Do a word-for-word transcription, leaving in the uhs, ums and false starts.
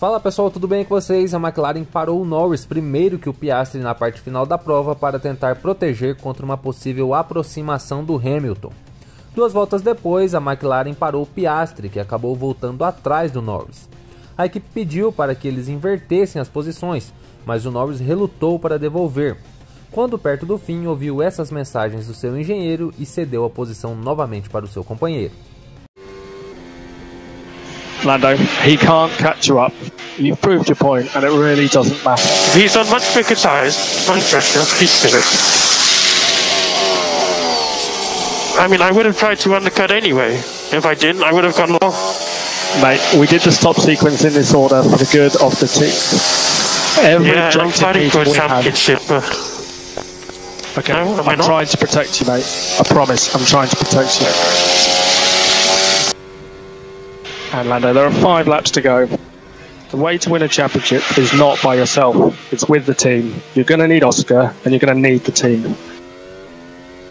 Fala pessoal, tudo bem com vocês? A McLaren parou o Norris primeiro que o Piastri na parte final da prova para tentar proteger contra uma possível aproximação do Hamilton. Duas voltas depois, a McLaren parou o Piastri, que acabou voltando atrás do Norris. A equipe pediu para que eles invertessem as posições, mas o Norris relutou para devolver. Quando perto do fim, ouviu essas mensagens do seu engenheiro e cedeu a posição novamente para o seu companheiro. Lando, he can't catch you up. You've proved your point, and it really doesn't matter. He's on much bigger tyres, much faster, he's better. I mean, I would have tried to undercut anyway. If I didn't, I would have gone long. Mate, we did the stop sequence in this order for the good of the team. Every yeah, I'm fighting for a we championship. Had... Okay, no, I'm not? trying to protect you, mate. I promise, I'm trying to protect you. And Lando, there are five laps to go. The way to win a championship is not by yourself, it's with the team. You're going to need Oscar and you're going to need the team.